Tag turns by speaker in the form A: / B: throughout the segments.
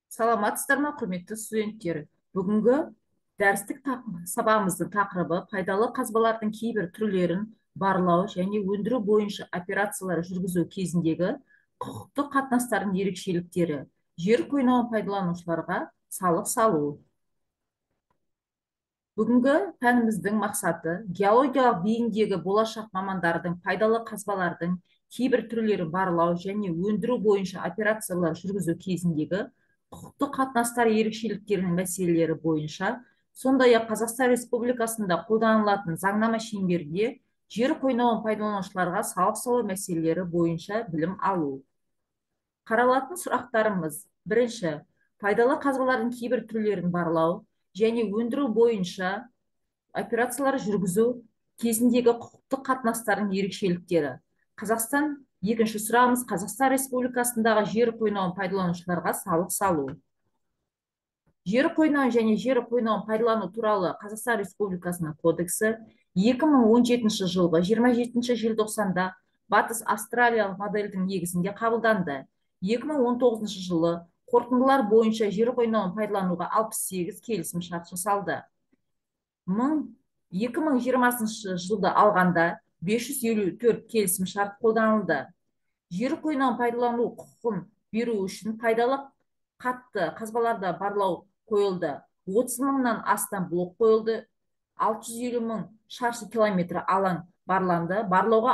A: Саламатсыздар ма, құрметті студенттер? Бүгінгі сабағымыздың тақырыбы пайдалы қазбалардың кейбір түрлерін барлау және өндіру бойынша операциялар жүргізу кезіндегі құқықтық қатынастардың ерекшеліктері, жер қойнауын пайдаланушыларға салық салу. Бүгінгі пәніміздің мақсаты геологиялық бейіндегі болашақ мамандардың пайдалы қазбалардың кейбір түрлерін барлау және өндіру бойынша операциялар жүргізу кезіндегі құқықтық қатынастар ерекшеліктерінің мәселелері бойынша, сондай-ақ Қазақстан Республикасында қолданылатын заңнама шеңберінде жер қойнауын пайдаланушыларға салық салу мәселелері бойынша білім алу. Қаралатын сұрақтарымыз: бірінші, пайдалы қазбалардың кейбір түрлерін барлау және өндіру бойынша операциялар жүргізу кезіндегі құқықтық қатынастардың ерекшеліктері. Екінші сұрағымыз: Қазақстан Республикасындағы жер қойнауын пайдаланушыларға салық салу. Жер қойнауын және жер қойнауын пайдалану туралы Қазақстан Республикасының кодексі 2017 жылғы 27 желтоқсанда Батыс Австралиялық модельдің негізінде қабылданды. 2019 жылы қорытындылар бойынша жер қойнауын пайдалануға 68 келісім шарт жасалды. 2020 жылды алғанда 554 келісім шарт қолданылды. Жер қойнауын пайдалану құқығын беру үшін пайдалы қатты қазбаларда барлау қойылды. 30 мыңнан астам блок қойылды. 650 мың шаршы километр алаң барланды. Барлауға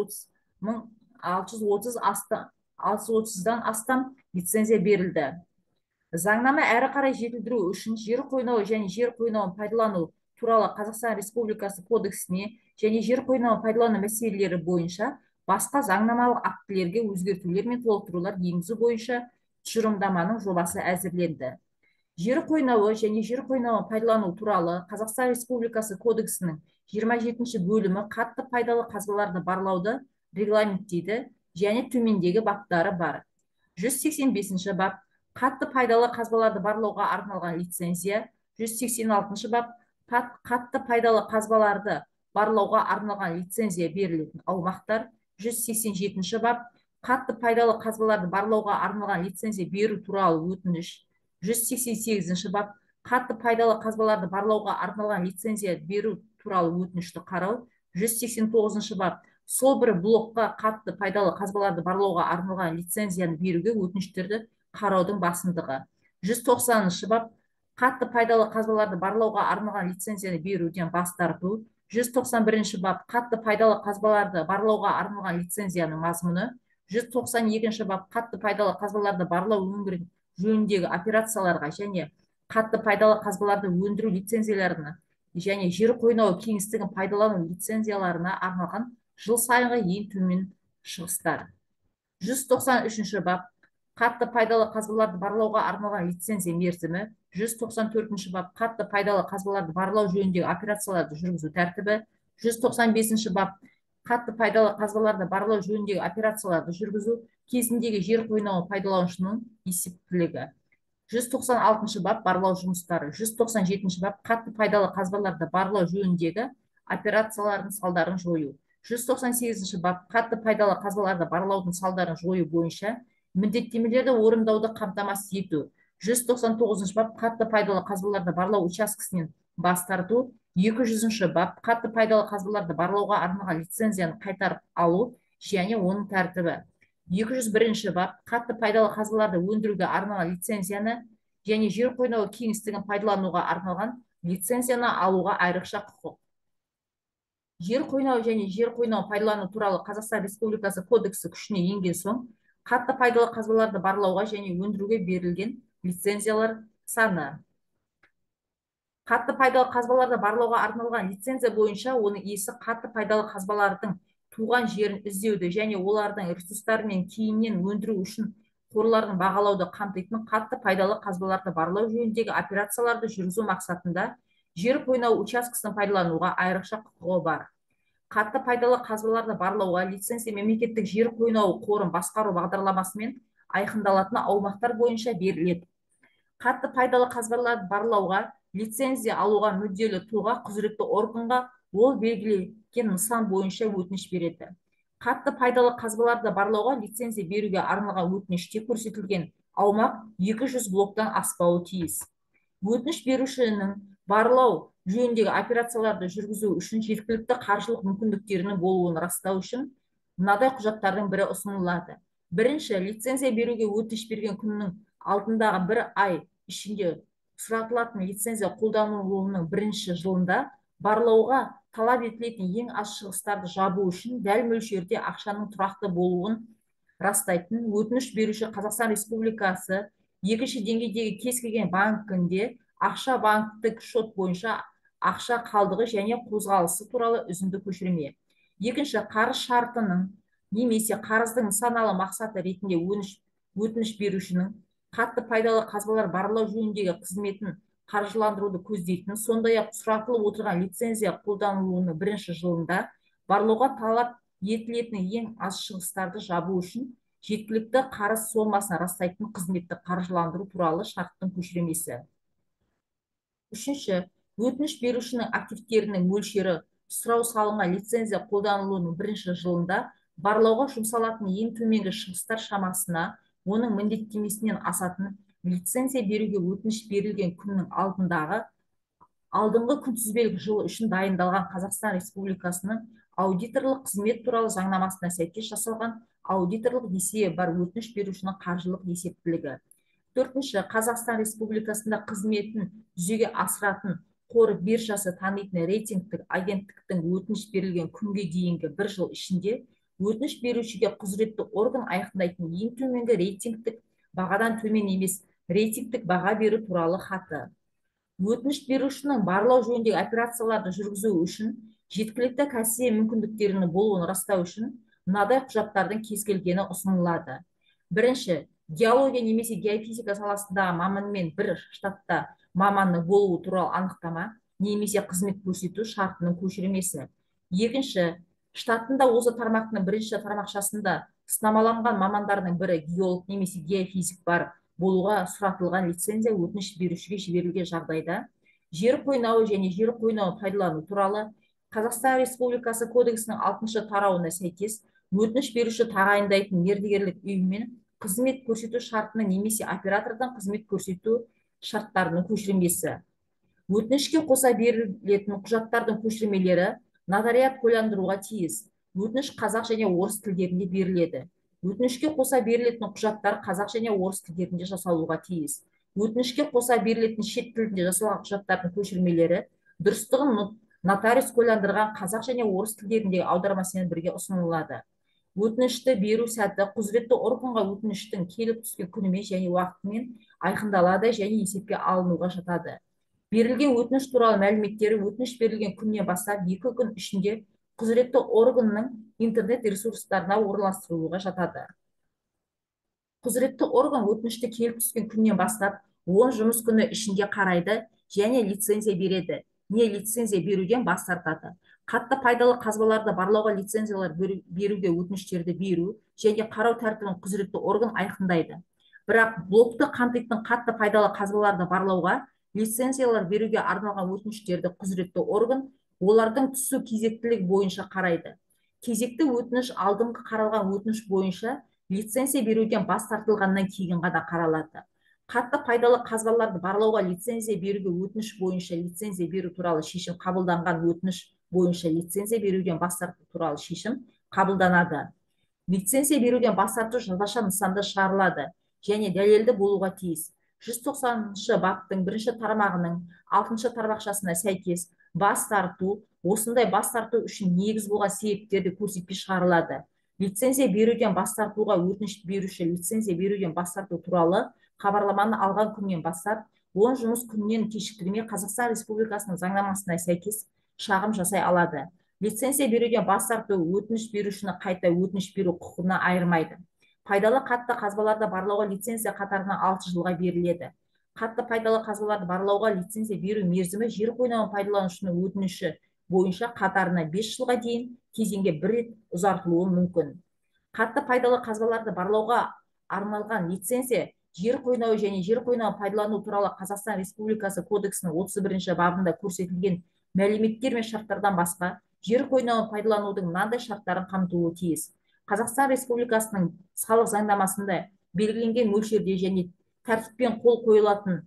A: 630-дан астам лицензия берілді. Заңнама әрі қарай жетілдіру үшін жер қойнауы және жер қойнауын пайдалану туралы Қазақстан Республикасы кодексіне және жер қойнауын пайдалану мәселелері бойынша басқа заңнамалық актілерге өзгертулер мен толықтырулар енгізу бойынша тұжырымдаманың жобасы әзірленді. Жер қойнауы және жер қойнауын пайдалану туралы Қазақстан Республикасы кодексінің 27 бөлімі қатты пайдалы қазбаларды барлауды регламенттейді және төмендегі баптары бар. 185 бап қатты пайдалы қазбаларды барлауға арналған лицензия. 186 бап қатты пайдалы қазбаларды барлауға арналған лицензия берілетін аумақтар. 187 бап қатты пайдалы қазбаларды барлауға арналған лицензия беру туралы өтініш. 188 бап қатты пайдалы қазбаларды барлауға арналған лицензия беру туралы өтінішті қарау. 189 бап сол бір блокқа қатты пайдалы қазбаларды барлауға арналған лицензияны беруге өтініштерді қараудың басымдығы. 190 бап қатты пайдалы қазбаларды барлауға арналған лицензияны беруден бас тарту. 191 бап қатты пайдалы қазбаларды барлауға арналған лицензияның мазмұны. 192 бап қатты пайдалы қазбаларды барлау өндіру жөніндегі операцияларға және қатты пайдалы қазбаларды өндіру лицензияларына және жер қойнауы кеңістігін пайдалану лицензияларына арналған жыл сайынғы ең төмен шығыстар. 193 бап қатты пайдалы қазбаларды барлауға арналған лицензия мерзімі. 194 бап қатты пайдалы қазбаларды барлау жөніндегі операцияларды жүргізу тәртібі. 195 бап қатты пайдалы қазбаларды барлау жөніндегі операцияларды жүргізу кезіндегі жер қойнауын пайдаланушының есептілігі. 196 бап барлау жұмыстары. 197 бап қатты пайдалы қазбаларды барлау жөніндегі операциялардың салдарын жою. 198 бап қатты пайдалы қазбаларды барлаудың салдарын жою бойынша міндеттемелерді орындауды қамтамасыз ету. 199 бап қатты пайдалы қазбаларды барлау учаскесінен бас тарту. 200 бап қатты пайдалы қазбаларды барлауға арналған лицензияны қайтарып алу және оның тәртібі. 201 бап қатты пайдалы қазбаларды өндіруге арналған лицензияны және жер қойнауы кеңістігін пайдалануға арналған лицензияны алуға айрықша құқық. Жер қойнауы және жер қойнауын пайдалану туралы Қазақстан Республикасы кодексі күшіне енген соң, қатты пайдалы қазбаларды барлауға және өндіруге берілген лицензиялар саны. Қатты пайдалы қазбаларды барлауға арналған лицензия бойынша оның иесі қатты пайдалы қазбалардың туған жерін іздеуді және олардың ресурстары мен кейіннен өндіру үшін қорларын бағалауды қамтитын қатты пайдалы қазбаларды барлау жөніндегі операцияларды жүргізу мақсатында жер қойнауы учаскесін пайдалануға айрықша құқығы бар. Қатты пайдалы қазбаларды барлауға лицензия мемлекеттік жер қойнауы қорын басқару бағдарламасымен айқындалатын аумақтар бойынша беріледі. Қатты пайдалы қазбаларды барлауға лицензия алуға мүдделі тұлға құзыретті органға ол белгіленген нысан бойынша өтініш береді. Қатты пайдалы қазбаларды барлауға лицензия беруге арналған өтініште көрсетілген аумақ 200 блоктан аспауы тиіс. Өтініш берушінің барлау жөніндегі операцияларды жүргізу үшін жеткілікті қаржылық мүмкіндіктерінің болуын растау үшін мынадай құжаттардың бірі ұсынылады. Бірінші, лицензия беруге өтініш берген күннің алдындағы 1 ай ішінде сұратылатын лицензия қолданылуының бірінші жылында барлауға талап етілетін ең аз шығыстарды жабу үшін дәл мөлшерде ақшаның тұрақты болуын растайтын өтініш беруші Қазақстан Республикасы екінші деңгейдегі кез келген банкінде ақша банктік шот бойынша ақша қалдығы және қозғалысы туралы үзінді көшірме. Екінші, қарыз шартының немесе қарыздың нысаналы мақсаты ретінде өтініш берушінің қатты пайдалы қазбалар барлау жөніндегі қызметін қаржыландыруды көздейтін, сондай-ақ сұратылып отырған лицензия қолданылуының бірінші жылында барлауға талап етілетін ең аз шығыстарды жабу үшін жеткілікті қарыз сомасын растайтын қызметті қаржыландыру туралы шарттың көшірмесі. Үшінші, өтініш берушінің активтерінің мөлшері сұрау салынған лицензия қолданылуының бірінші жылында барлауға жұмсалатын ең төменгі шығыстар шамасына, оның міндеттемесінен асатын лицензия беруге өтініш берілген күннің алдыңғы күнтізбелік жыл үшін дайындалған Қазақстан Республикасының аудиторлық қызмет туралы заңнамасына сәйкес жасалған аудиторлық есебі бар өтініш берушінің қаржылық есептілігі. Төртінші, Қазақстан Республикасында қызметін жүзеге асыратын қор биржасы танитын рейтингтік агенттіктің өтініш берілген күнге дейінгі 1 жыл ішінде өтініш берушіге құзыретті орган айқындайтын ең төменгі рейтингтік бағадан төмен емес рейтингтік баға беру туралы хаты. Өтініш берушінің барлау жөніндегі операцияларды жүргізу үшін жеткілікті кәсіби мүмкіндіктерінің болуын растау үшін мынадай құжаттардың кез келгені ұсынылады. Бірінші, геология немесе геофизика саласындағы маманмен бір штатта маманның болуы туралы анықтама немесе қызмет көрсету шартының көшірмесі. Екінші, штатында осы тармақтың бірінші тармақшасында сынамаланған мамандардың бірі геолог немесе геофизик бар болуға сұратылған лицензия өтініш берушіге жіберілген жағдайда жер қойнауы және жер қойнауын пайдалану туралы Қазақстан Республикасы кодексінің 6-шы тарауына сәйкес өтініш беруші тағайындайтын мердігерлік ұйыммен қызмет көрсету шартының немесе оператордан қызмет көрсету шарттарының көшірмесі. Өтінішке қоса берілетін құжаттардың көшірмелері нотариат куәландыруға тиіс. Өтініш қазақ және орыс тілдерінде беріледі. Өтінішке қоса берілетін құжаттар қазақ және орыс тілдерінде жасалуға тиіс. Өтінішке қоса берілетін шет тілінде жасалған құжаттардың көшірмелері дұрыстығын нотариус куәландырған қазақ және орыс тілдеріндегі аудармасымен бірге ұсынылады. Өтінішті беру сәті құзыретті органға өтініштің келіп түскен күнімен және уақытымен айқындалады және есепке алынуға жатады. Берілген өтініш туралы мәліметтері өтініш берілген күннен бастап 2 күн ішінде құзыретті органның интернет ресурстарына орналастырылуға жатады. Құзыретті орган өтінішті келіп түскен күннен бастап 10 жұмыс күні ішінде қарайды және лицензия береді, не лицензия беруден бас тартады. Қатты пайдалы қазбаларды барлауға лицензиялар беруге өтініштерді беру және қарау тәртібін құзыретті орган айқындайды. Бірақ блокты қамтитын қатты пайдалы қазбаларды барлауға лицензиялар беруге арналған өтініштерді құзыретті орган олардың түсу кезектілік бойынша қарайды. Кезекті өтініш алдыңғы қаралған өтініш бойынша лицензия беруден бас тартылғаннан кейін ғана қаралады. Қатты пайдалы қазбаларды барлауға лицензия беруге өтініш бойынша лицензия беру туралы шешім қабылданған өтініш бойынша лицензия беруден бас тарту туралы шешім қабылданады. Лицензия беруден бас тарту жазбаша нысанда шығарылады және дәлелді болуға тиіс. 190-шы баптың 1-ші тармағының 6-шы тармақшасына сәйкес бас тарту, осындай бас тарту үшін негіз болған себептерді көрсетпей шығарылады. Лицензия беруден бас тартуға өтініш беруші лицензия беруден бас тарту туралы хабарламаны алған күннен бастап 10 жұмыс күннен кешіктірмей Қазақстан Республикасының заңнамасына сәйкес шағым жасай алады. Лицензия беруден бас тарту өтініш берушіні қайта өтініш беру құқығына айырмайды. Пайдалы қатты қазбаларды барлауға лицензия қатарына 6 жылға беріледі. Қатты пайдалы қазбаларды барлауға лицензия беру мерзімі жер қойнауын пайдаланушының өтініші бойынша қатарына 5 жылға дейін кезеңге 1 рет ұзартылуы мүмкін. Қатты пайдалы қазбаларды барлауға арналған лицензия жер қойнауы және жер қойнауын пайдалану туралы Қазақстан Республикасы кодексінің 31-ші бабында көрсетілген мәліметтер мен шарттардан басқа жер қойнауын пайдаланудың мынадай шарттарын қамтуы тиіс. Қазақстан Республикасының салық заңнамасында белгіленген мөлшерде және тәртіппен қол қойылатын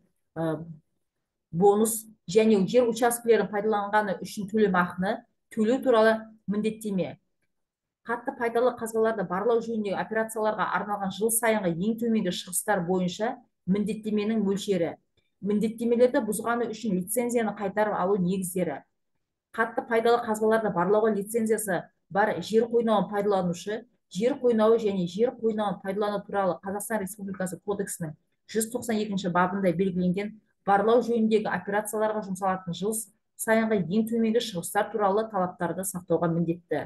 A: бонус және жер учаскелерін пайдаланғаны үшін төлемақыны төлеу туралы міндеттеме. Қатты пайдалы қазбаларды барлау жөніндегі операцияларға арналған жыл сайынғы ең төменгі шығыстар бойынша міндеттеменің мөлшері. Міндеттемелерді бұзғаны үшін лицензияны қайтарып алу негіздері. Қатты пайдалы қазбаларды барлауға лицензиясы бар жер қойнауын пайдаланушы, жер қойнауы және жер қойнауын пайдалану туралы Қазақстан Республикасы кодексінің 192 бабында белгіленген барлау жөніндегі операцияларға жұмсалатын жыл сайынғы ең төменгі шығыстар туралы талаптарды сақтауға міндетті.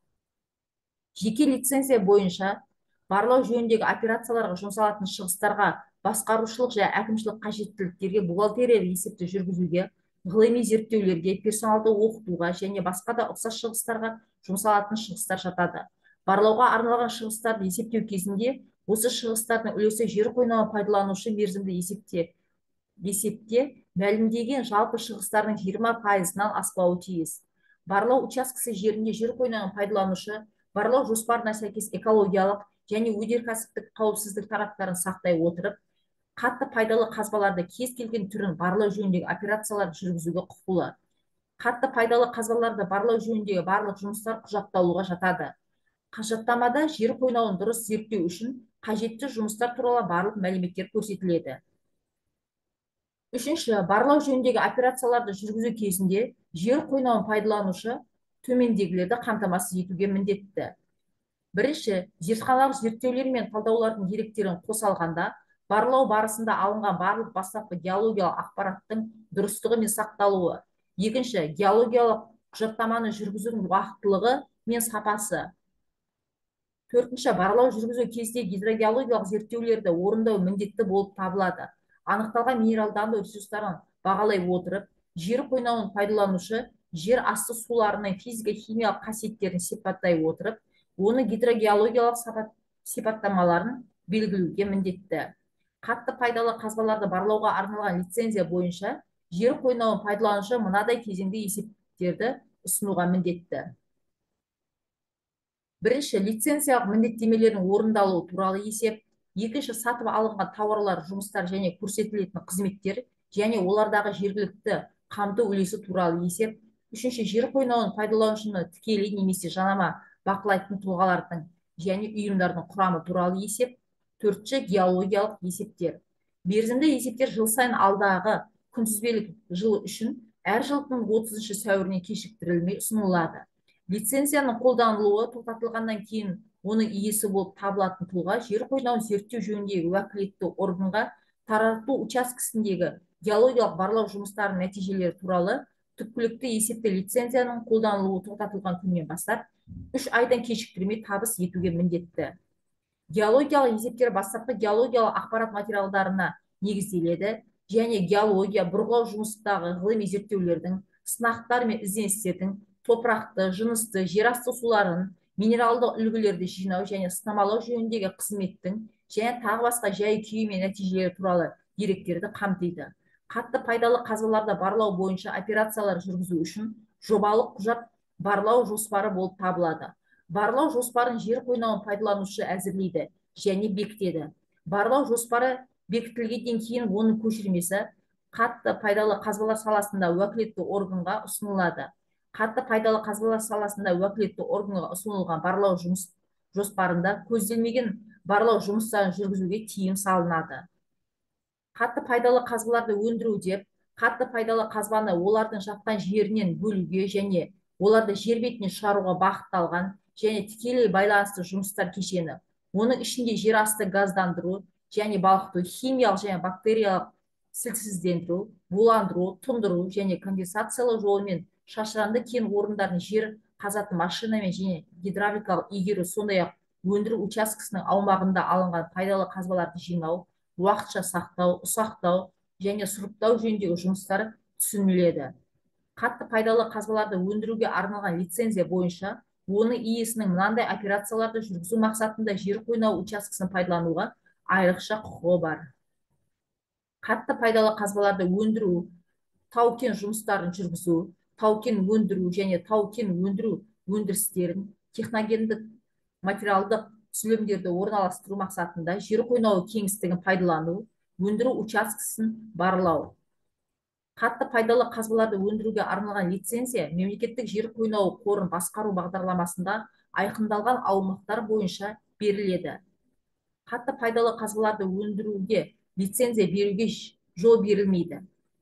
A: Жеке лицензия бойынша барлау жөніндегі операцияларға жұмсалатын шығыстарға басқарушылық және әкімшілік қажеттіліктерге, бухгалтерия есепті жүргізуге, ғылыми зерттеулерге, персоналды оқытуға және басқа да ұқсас шығыстарға жұмсалатын шығыстар жатады. Барлауға арналған шығыстарды есептеу кезінде осы шығыстардың үлесі жер қойнауын пайдаланушы мерзімді есепте мәлімдеген жалпы шығыстардың 20%-нан аспауы тиіс. Барлау учаскесі жерінде жер қойнауын пайдаланушы барлау жоспарына сәйкес экологиялық және өнеркәсіптік қауіпсіздік тараптарын сақтай отырып, қатты пайдалы қазбаларды кез келген түрін барлау жөніндегі операцияларды жүргізуге құқылы. Қатты пайдалы қазбаларды барлау жөніндегі барлық жұмыстар құжатталуға жатады. Құжаттамада жер қойнауын дұрыс зерттеу үшін қажетті жұмыстар туралы барлық мәліметтер көрсетіледі. Үшінші, барлау жөніндегі операцияларды жүргізу кезінде жер қойнауын пайдаланушы төмендегілерді қамтамасыз етуге міндетті. Бірінші, зертханалық зерттеулер мен талдаулардың деректерін қоса алғанда, барлау барысында алынған барлық бастапқы геологиялық ақпараттың дұрыстығы мен сақталуы. Екінші, геологиялық құжаттаманы жүргізудің уақыттылығы мен сапасы. Төртінші, барлау жүргізу кезде гидрогеологиялық зерттеулерді орындау міндетті болып табылады. Анықталған минералдану ресурстарын бағалай отырып, жер қойнауын пайдаланушы жер асты суларының физика-химиялық қасиеттерін сипаттай отырып, оны гидрогеологиялық сипаттамаларын белгілеуге міндетті. Қатты пайдалы қазбаларды барлауға арналған лицензия бойынша жер қойнауын пайдаланушы мынадай кезеңде есептерді ұсынуға міндетті. Бірінші, лицензиялық міндеттемелердің орындалуы туралы есеп. Екінші, сатып алынған тауарлар, жұмыстар және көрсетілетін қызметтер және олардағы жергілікті қамту үлесі туралы есеп. Үшінші, жер қойнауын пайдаланушыны тікелей немесе жанама бақылайтын тұлғалардың және ұйымдардың құрамы туралы есеп. Төртінші, геологиялық есептер. Мерзімді есептер жыл сайын алдағы күнтізбелік жыл үшін әр жылдың 30 сәуіріне кешіктірілмей ұсынылады. Лицензияның қолданылуы тоқтатылғаннан кейін оның иесі болып табылатын тұлға жер қойнауын зерттеу жөніндегі уәкілетті органға тарату учаскесіндегі геологиялық барлау жұмыстарының нәтижелері туралы түпкілікті есепті лицензияның қолданылуы тоқтатылған күннен бастап 3 айдан кешіктірмей табыс етуге міндетті. Геологиялық есептер бастапқы геологиялық ақпарат материалдарына негізделеді және геология, бұрғылау жұмыстағы ғылыми зерттеулердің, сынақтар мен ізденістердің, топырақты, жынысты, жерасты суларын, минералды үлгілерді жинау және сынамалау жөніндегі қызметтің және тағы басқа жай күйі мен нәтижелері туралы деректерді қамтиды. Қатты пайдалы қазбаларды барлау бойынша операциялар жүргізу үшін жобалық құжат барлау жоспары болып табылады. Барлау жоспарын жер қойнауын пайдаланушы әзірлейді және бекітеді. Барлау жоспары бекітілгеннен кейін оның көшірмесі қатты пайдалы қазбалар саласында уәкілетті органға ұсынылады. Қатты пайдалы қазбалар саласында уәкілетті органға ұсынылған барлау жұмыс жоспарында көзделмеген барлау жұмыстарын жүргізуге тыйым салынады. Қатты пайдалы қазбаларды өндіру деп, қатты пайдалы қазбаны олардың жатқан жерінен бөлуге және оларды жер бетіне шығаруға бағытталған және тікелей байланысты жұмыстар кешені. Оның ішінде жер асты газдандыру және балқыту, химиялық және бактериялық сілтісіздендіру, буландыру, тұндыру және конденсациялау жолымен шашыранды кен орындарын жер қазатын машинамен және гидравликалық игеру, сондай-ақ өндіру учаскесінің аумағында алынған пайдалы қазбаларды жинау, уақытша сақтау, ұсақтау және сұрыптау жөніндегі жұмыстар түсініледі. Қатты пайдалы қазбаларды өндіруге арналған лицензия бойынша оның иесінің мынандай операцияларды жүргізу мақсатында жер қойнау учаскесін пайдалануға айрықша құқығы бар. Қатты пайдалы қазбаларды өндіру, тау-кен жұмыстарын жүргізу, тау-кен өндіру және тау-кен өндіру өндірістерін техногендік, материалдық түсілімдерді орналастыру мақсатында жер қойнауы кеңістігін пайдалану, өндіру учаскесін барлау. Қатты пайдалы қазбаларды өндіруге арналған лицензия мемлекеттік жер қойнауы қорын басқару бағдарламасында айқындалған аумақтар бойынша беріледі. Қатты пайдалы қазбаларды өндіруге лицензия беруге жол берілмейді.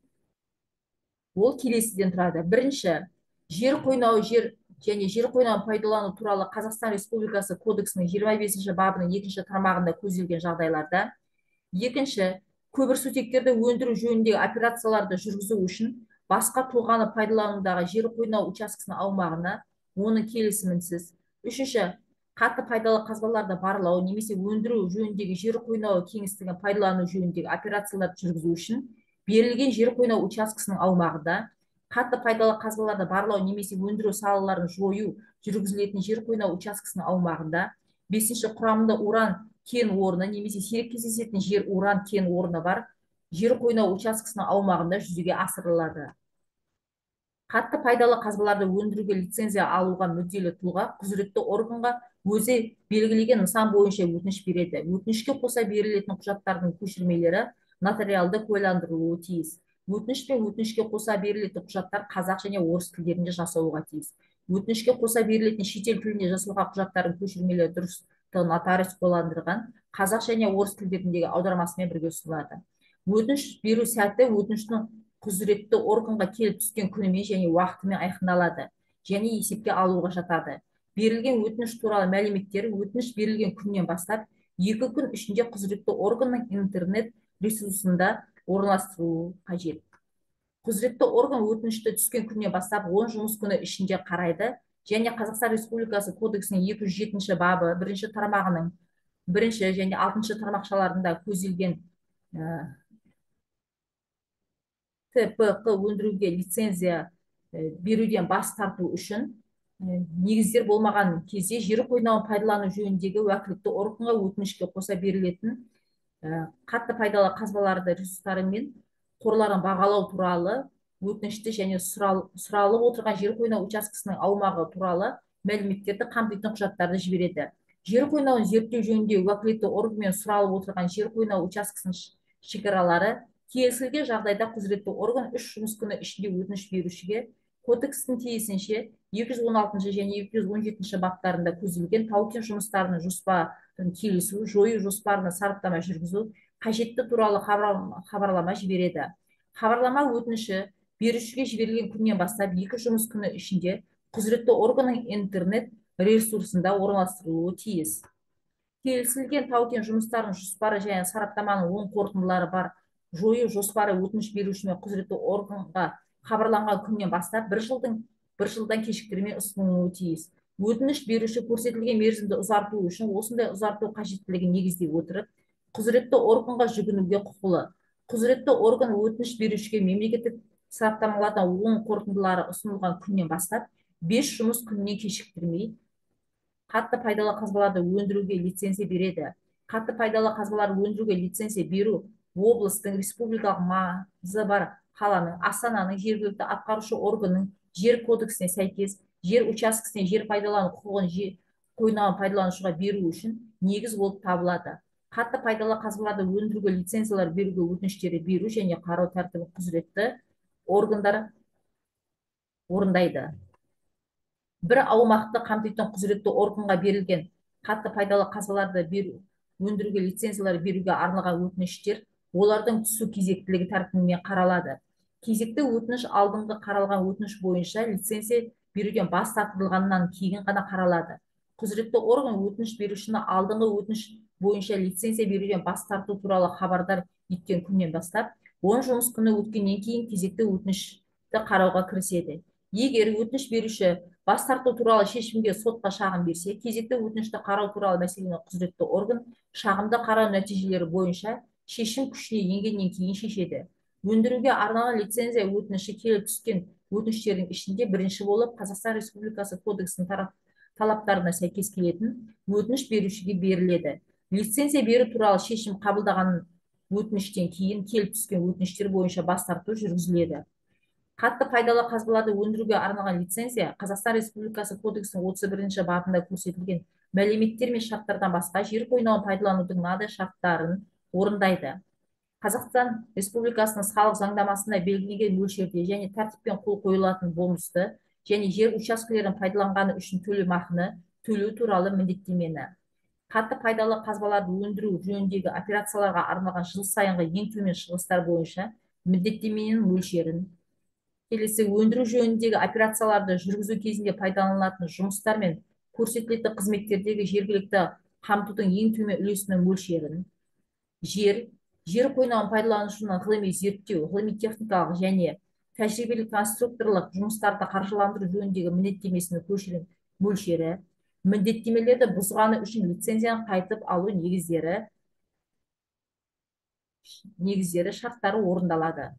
A: Ол келесіден тұрады. Бірінші, жер қойнауы және жер қойнауын пайдалану туралы Қазақстан Республикасы кодексінің 25 бабының 2 тармағында көзделген жағдайларда. Екінші, көмірсутектерді өндіру жөніндегі операцияларды жүргізу үшін басқа тұлғаны пайдаланудағы жер қойнау учаскесінің аумағына, оның келісімінсіз. Үшінші, қатты пайдалы қазбаларды барлау немесе өндіру жөніндегі жер қойнауы кеңістігін пайдалану жөніндегі операцияларды жүргізу үшін берілген жер қойнау учаскесінің аумағында қатты пайдалы қазбаларды барлау немесе өндіру салаларын жою жүргізілетін жер қойнау учаскесінің аумағында. Бесінші, құрамында уран кен орны немесе сирек кездесетін жер уран кен орны бар жер қойнау учаскесінің аумағында жүзеге асырылады. Қатты пайдалы қазбаларды өндіруге лицензия алуға мүдделі тұлға құзыретті органға өзі белгілеген нысан бойынша өтініш береді. Өтінішке қоса берілетін құжаттардың көшірмелері нотариалды куәландырылуы тиіс. Өтініш пен өтінішке қоса берілетін құжаттар қазақ және орыс тілдерінде жасалуға тиіс. Өтінішке қоса берілетін шетел тілінде жасалған құжаттардың көшірмелері дұрыс нотариус куәландырған қазақ және орыс тілдеріндегі аудармасымен бірге ұсынылады. Өтініш беру сәті өтініштің құзыретті органға келіп түскен күнімен және уақытымен айқындалады және есепке алуға жатады. Берілген өтініш туралы мәліметтер өтініш берілген күннен бастап 2 күн ішінде құзыретті органның интернет ресурсында орналастырылуы қажет. Құзыретті орган өтінішті түскен күннен бастап 10 жұмыс күні ішінде қарайды және Қазақстан Республикасы кодексінің 207 бабы 1 тармағының 1 және 6 тармақшаларында көзделген ТПК өндіруге лицензия беруден бас тарту үшін негіздер болмаған кезде жер қойнауын пайдалану жөніндегі уәкілетті органға өтінішке қоса берілетін қатты пайдалы қазбаларды ресурстары мен қорларын бағалау туралы өтінішті және сұралып отырған жер қойнау учаскесінің аумағы туралы мәліметтерді қамтитын құжаттарды жібереді. Жер қойнауын зерттеу жөнінде уәкілетті органмен сұралып отырған жер қойнау учаскесінің шекаралары келісілген жағдайда құзыретті орган 3 жұмыс күні ішінде өтініш берушіге кодекстің тиісінше 216 және 217 баптарында көзделген тау-кен жұмыстарының жоспарын келісу, жою жоспарына сараптама жүргізу қажетті туралы хабарлама жібереді. Хабарлама өтініші берушіге жіберілген күннен бастап 2 жұмыс күні ішінде құзыретті органның интернет ресурсында орналастырылуы тиіс. Келісілген тау-кен жұмыстарының жоспары және сараптаманың оң қорытындылары бар жою жоспары өтініш беруші мен құзыретті органға хабарланған күннен бастап 1 жылдан кешіктірмей ұсынылуы тиіс. Өтініш беруші көрсетілген мерзімді ұзарту үшін осындай ұзарту қажеттілігін негіздей отырып, құзыретті органға жүгінуге құқылы. Құзыретті орган өтініш берушіге мемлекеттік сараптамалардан оң қорытындылары ұсынылған күннен бастап 5 жұмыс күнінен кешіктірмей қатты пайдалы қазбаларды өндіруге лицензия береді. Қатты пайдалы қазбаларды өндіруге лицензия беру облыстың республикалық маңызы бар қаланың, Астананың жергілікті атқарушы органның жер кодексіне сәйкес жер учаскесіне жер пайдалану құқығын жер қойнауын пайдаланушыға беру үшін негіз болып табылады. Қатты пайдалы қазбаларды өндіруге лицензиялар беруге өтініштері беру және қарау тәртібін құзыретті органдар орындайды. Бір аумақты қамтитын құзыретті органға берілген қатты пайдалы қазбаларды өндіруге лицензиялар беруге арналған өтініштер олардың түсу кезектілігі тәртібімен қаралады. Кезекті өтініш алдыңғы қаралған өтініш бойынша лицензия беруден бас тартылғаннан кейін ғана қаралады. Құзыретті орган өтініш берушіні алдыңғы өтініш бойынша лицензия беруден бас тарту туралы хабардар еткен күннен бастап 10 жұмыс күні өткеннен кейін кезекті өтінішті қарауға кіріседі. Егер өтініш беруші бас тарту туралы шешімге сотқа шағым берсе, кезекті өтінішті қарау туралы мәселені құзыретті орган шағымды қарау нәтижелері бойынша шешім күшіне енгеннен кейін шешеді. Өндіруге арналған лицензия өтініші келіп түскен өтініштердің ішінде бірінші болып Қазақстан Республикасы кодексінің талаптарына сәйкес келетін өтініш берушіге беріледі. Лицензия беру туралы шешім қабылдаған өтініштен кейін келіп түскен өтініштер бойынша бас тарту жүргізіледі. Қатты пайдалы қазбаларды өндіруге арналған лицензия Қазақстан Республикасы кодексінің 31 бабында көрсетілген мәліметтер мен шарттардан басқа жер қойнауын пайдаланудың мынадай шарттарын орындайды. Қазақстан Республикасының салық заңнамасында белгіленген мөлшерде және тәртіппен қол қойылатын бонусты және жер учаскелерін пайдаланғаны үшін төлемақыны төлеу туралы міндеттемені. Қатты пайдалы қазбаларды өндіру жөніндегі операцияларға арналған жыл сайынғы ең төмен шығыстар бойынша міндеттеменің мөлшерін. Келесі, өндіру жөніндегі операцияларды жүргізу кезінде пайдаланылатын жұмыстар мен көрсетілетін қызметтердегі жергілікті қамтудың ең төмен үлесінің мөлшерін. Жер қойнауын пайдаланушының ғылыми зерттеу, ғылыми техникалық және тәжірибелік конструкторлық жұмыстарды қаржыландыру жөніндегі міндеттемесінің мөлшері, міндеттемелерді бұзғаны үшін лицензияны қайтып алу негіздері шарттары орындалады.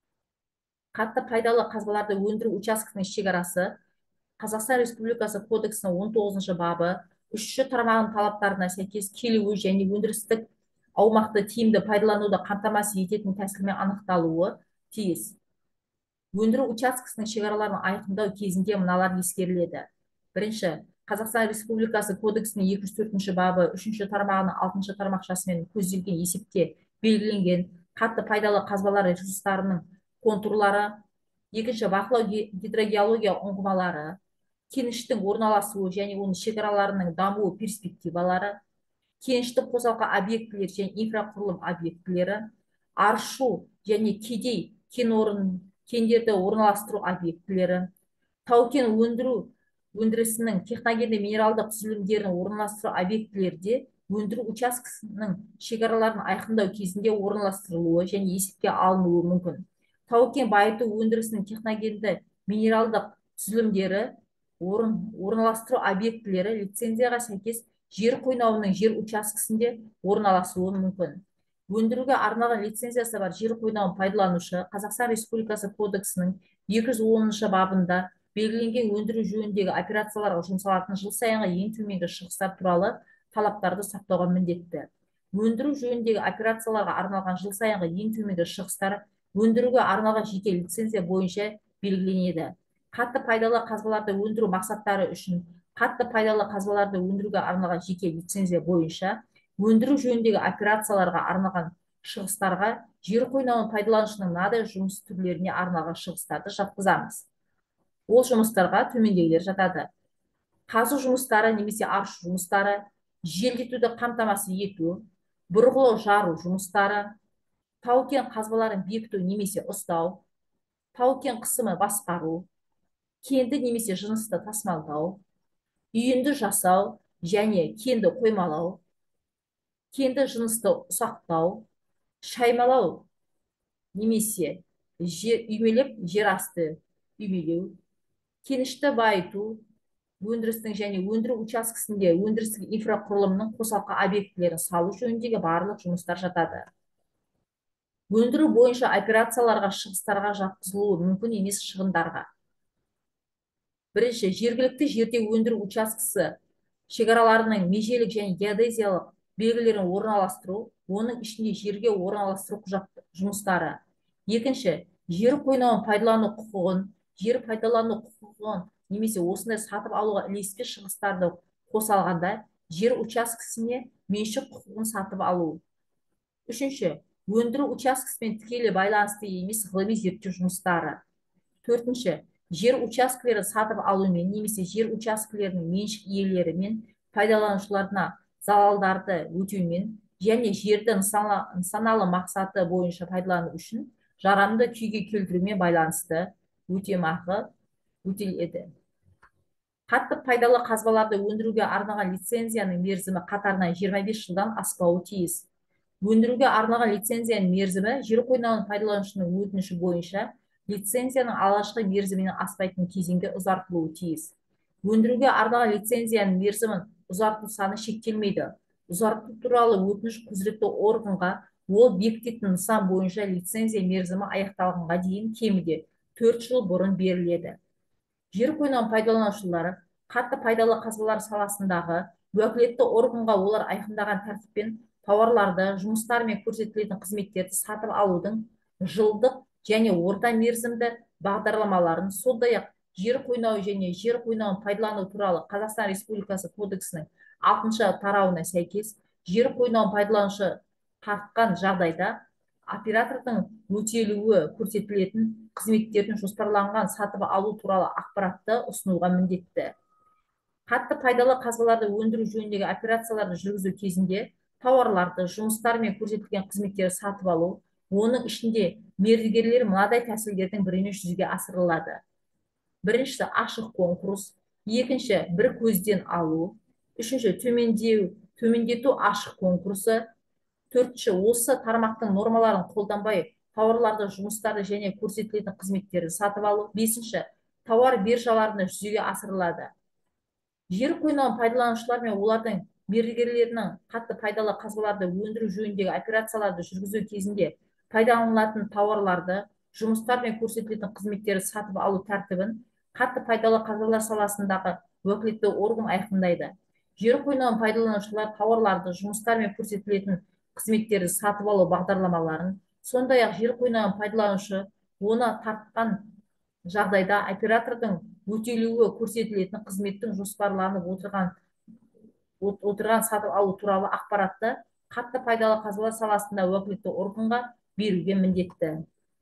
A: Қатты пайдалы қазбаларды өндіру учаскесінің шекарасы Қазақстан Республикасы кодексінің 19 бабы 3 тармағының талаптарына сәйкес келуі және өндірістік аумақты тиімді пайдалануды қамтамасыз ететін тәсілмен анықталуы тиіс. Өндіру учаскесінің шекараларын айқындау кезінде мыналар ескеріледі. Бірінші, Қазақстан Республикасы кодексінің 204 бабы 3 тармағының 6 тармақшасымен көзделген есепте белгіленген қатты пайдалы қазбалар ресурстарының контурлары. Екінші, бақылау гидрогеология ұңғымалары, кеніштің орналасуы және оның шекараларының даму перспективалары, кеніштік қосалқы объектілер және инфрақұрылым объектілері, аршу және кедей кендерді орналастыру объектілері, тау-кен өндірісінің техногенді минералдық түзілімдерін орналастыру объектілерде өндіру учаскесінің шекараларын айқындау кезінде орналастырылуы және есепке алынуы мүмкін. Тау-кен байыту өндірісінің техногенді минералдық түзілімдері орналастыру объектілері лицензияға сәйкес жер қойнауының жер учаскесінде орналасуы мүмкін. Өндіруге арналған лицензиясы бар жер қойнауын пайдаланушы Қазақстан Республикасы кодексінің 210 бабында белгіленген өндіру жөніндегі операцияларға жұмсалатын жыл сайынғы ең төменгі шығыстар туралы талаптарды сақтауға міндетті. Өндіру жөніндегі операцияларға арналған жыл сайынғы ең төменгі шығыстар өндіруге арналған жеке лицензия бойынша белгіленеді. Қатты пайдалы қазбаларды өндіру мақсаттары үшін қатты пайдалы қазбаларды өндіруге арналған жеке лицензия бойынша өндіру жөніндегі операцияларға арналған шығыстарға жер қойнауын пайдаланушының мынадай жұмыс түрлеріне арналған шығыстарды жатқызамыз. Ол жұмыстарға төмендегілер жатады. Қазу жұмыстары немесе аршу жұмыстары, желдетуді қамтамасыз ету, бұрғылау жару жұмыстары, тау-кен қазбаларын бекіту немесе ұстау, тау-кен қысымы басқару, кенді немесе жынысты тасымалдау, үйінді жасау және кенді қоймалау, кенді жынысты ұсақтау, шаймалау немесе үймелеп жер асты үймелеу, кенішті байыту, өндірістің және өндіру учаскесінде өндірістік инфрақұрылымның қосалқы объектілерін салу жөніндегі барлық жұмыстар жатады. Өндіру бойынша операцияларға шығыстарға жатқызылуы мүмкін емес шығындарға. Бірінші, жергілікті жерде өндіру учаскесі шекараларының межелік және геодезиялық белгілерін орналастыру, оның ішінде жерге орналастыру жұмыстары. Екінші, жер қойнауын пайдалану құқығын, жер пайдалану құқығын немесе осындай сатып алуға ілеспе шығыстарды қоса алғанда жер учаскесіне меншік құқығын сатып алу. Үшінші, өндіру учаскесімен тікелей байланысты емес ғылыми зерттеу жұмыстары. Төртінші, жер учаскелерін сатып алумен немесе жер учаскелерінің меншік иелері мен пайдаланушыларына залалдарды өтеумен және жерді нысаналы мақсаты бойынша пайдалану үшін жарамды күйге келтірумен байланысты өтемақы өтеледі. Қатты пайдалы қазбаларды өндіруге арналған лицензияның мерзімі қатарынан 25 жылдан аспауы тиіс. Өндіруге арналған лицензияның мерзімі жер қойнауын пайдаланушының өтініші бойынша лицензияның алғашқы мерзімінен аспайтын кезеңге ұзартылуы тиіс. Өндіруге арналған лицензияның мерзімін ұзарту саны шектелмейді. Ұзарту туралы өтініш құзыретті органға ол бекітетін нысан бойынша лицензия мерзімі аяқталғанға дейін кемінде 4 жыл бұрын беріледі. Жер қойнауын пайдаланушылары қатты пайдалы қазбалар саласындағы уәкілетті органға олар айқындаған тәртіппен тауарларды, жұмыстар мен көрсетілетін қызметтерді сатып алудың жылдық және орта мерзімді бағдарламаларын, сондай-ақ жер қойнауы және жер қойнауын пайдалану туралы Қазақстан Республикасы кодексінің алтыншы тарауына сәйкес жер қойнауын пайдаланушы тартқан жағдайда оператордың өтелуі көрсетілетін қызметтердің жоспарланған сатып алу туралы ақпаратты ұсынуға міндетті. Қатты пайдалы қазбаларды өндіру жөніндегі операцияларды жүргізу кезінде тауарларды, жұмыстар мен көрсетілген қызметтерді сатып алу, оның ішінде мердігерлер мынадай тәсілдердің бірімен жүзеге асырылады. Біріншісі ашық конкурс, екінші бір көзден алу, үшінші төмендету ашық конкурсы, төртінші осы тармақтың нормаларын қолданбай тауарларды, жұмыстарды және көрсетілетін қызметтерді сатып алу, бесінші тауар биржаларында жүзеге асырылады. Жер қойнауын пайдаланушылар мен олардың мердігерлерінің қатты пайдалы қазбаларды өндіру жөніндегі операцияларды жүргізу кезінде пайдаланылатын тауарларды, жұмыстар мен көрсетілетін қызметтерді сатып алу тәртібін қатты пайдалы қазбалар саласындағы уәкілетті орган айқындайды. Жер қойнауын пайдаланушылар тауарларды, жұмыстар мен көрсетілетін қызметтерді сатып алу бағдарламаларын, сондай-ақ жер қойнауын пайдаланушы оны тартқан жағдайда оператордың өтелуі көрсетілетін қызметтің жоспарланып отырған сатып алу туралы ақпаратты қатты пайдалы қазбалар саласында уәкілетті органға беруге міндетті.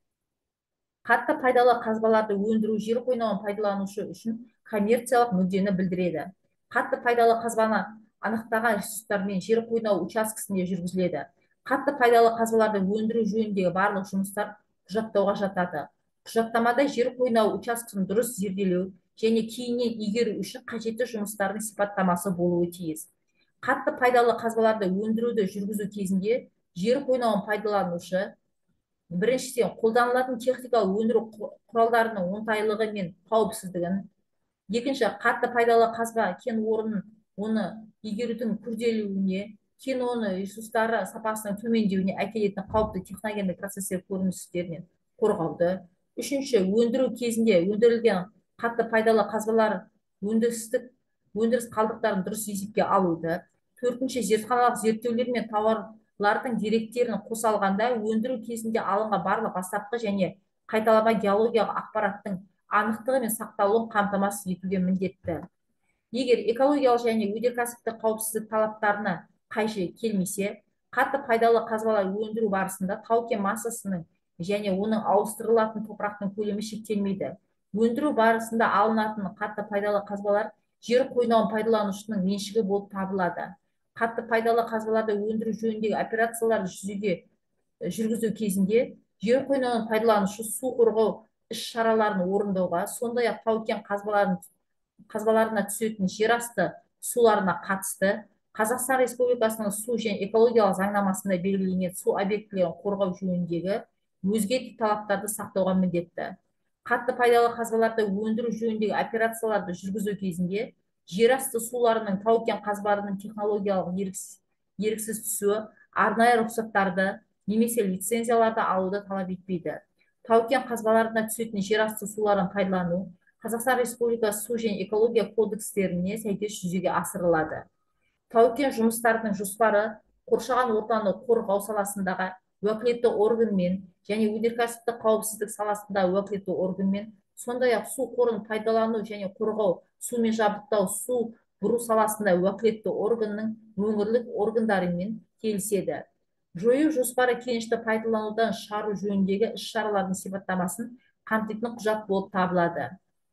A: Қатты пайдалы қазбаларды өндіру жер қойнауын пайдаланушы үшін коммерциялық мүддені білдіреді. Қатты пайдалы қазбаны анықтаған ресурстармен жер қойнау учаскесінде жүргізіледі. Қатты пайдалы қазбаларды өндіру жөніндегі барлық жұмыстар құжаттауға жатады. Құжаттамада жер қойнау учаскесін дұрыс зерделеу және кейіннен игеру үшін қажетті жұмыстардың сипаттамасы болуы тиіс. Қатты пайдалы қазбаларды өндіруді жүргізу кезінде жер қойнауын пайдаланушы біріншіден қолданылатын техникалық өндіру құралдарының оңтайлығы мен қауіпсіздігін, екінші қатты пайдалы қазба кен орнын оны игерудің күрделілігіне, кен орны ресурстары сапасының төмендеуіне әкелетін қауіпті техногендік процестер көріністерінен қорғауды, үшінші өндіру кезінде өндірілген қатты пайдалы қазбалар өндіріс қалдықтарын дұрыс есепке алуды, төртінші зертханалық зерттеулер мен тауарлардың деректерін қоса алғанда өндіру кезінде алынған барлық бастапқы және қайталама геологиялық ақпараттың анықтығы мен сақталуын қамтамасыз етуге міндетті. Егер экологиялық және өнеркәсіптік қауіпсіздік талаптарына қайшы келмесе, қатты пайдалы қазбалар өндіру барысында тау-кен массасының және оның ауыстырылатын топырақтың көлемі шектелмейді. Өндіру барысында алынатын қатты пайдалы қазбалар жер қойнауын пайдаланушының меншігі болып табылады. Қатты пайдалы қазбаларды өндіру жөніндегі операцияларды жүргізу кезінде жер қойнауын пайдаланушы су қорғау іс-шараларын орындауға, сондай-ақ тау-кен қазбаларына түсетін жер асты суларына қатысты Қазақстан Республикасының су және экологиялық заңнамасында белгіленген су объектілерін қорғау жөніндегі өзге талаптарды сақтауға міндетті. Қатты пайдалы қазбаларды өндіру жөніндегі операцияларды жүргізу кезінде жер асты суларының тау-кен қазбаларының технологиялық еріксіз түсуі арнайы рұқсаттарды немесе лицензияларды алуды талап етпейді. Тау-кен қазбаларына түсетін жер асты суларын пайдалану Қазақстан Республикасы су және экология кодекстеріне сәйкес жүзеге асырылады. Тау-кен жұмыстарының жоспары қоршаған ортаны қорғау саласындағы уәкілетті органмен және өнеркәсіптік қауіпсіздік саласында уәкілетті органмен, сондай-ақ су қорын пайдалану және қорғау, сумен жабдықтау, су бұру саласында уәкілетті органның өңірлік органдарымен келіседі. Жою жоспары кенішті пайдаланудан шығару жөніндегі іс-шаралардың сипаттамасын қамтитын құжат болып табылады.